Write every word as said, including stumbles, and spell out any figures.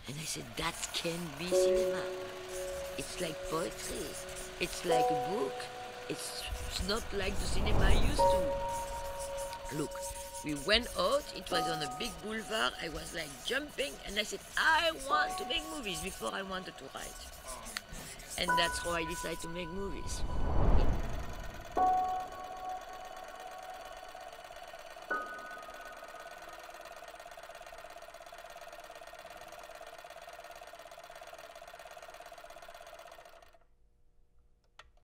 And I said, that can be cinema. It's like poetry. It's like a book. It's, it's not like the cinema I used to. Look, we went out. It was on a big boulevard. I was like jumping. And I said, I want to make movies before I wanted to write. And that's how I decided to make movies.